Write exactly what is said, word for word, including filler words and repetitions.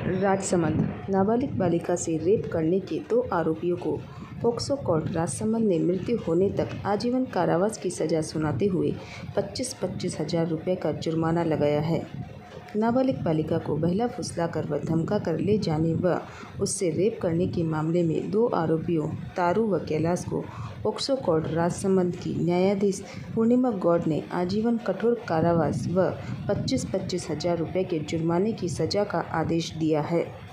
राजसमंद। नाबालिग बालिका से रेप करने के दो आरोपियों को पोक्सो कोर्ट राजसमंद ने मृत्यु होने तक आजीवन कारावास की सजा सुनाते हुए पच्चीस पच्चीस हजार रुपये का जुर्माना लगाया है। नाबालिग बालिका को बहला फुसलाकर व धमका कर ले जाने व उससे रेप करने के मामले में दो आरोपियों तारू व कैलाश को पोक्सो कोर्ट राजसमंद की न्यायाधीश पूर्णिमा गौड़ ने आजीवन कठोर कारावास व पच्चीस पच्चीस हजार रुपये के जुर्माने की सजा का आदेश दिया है।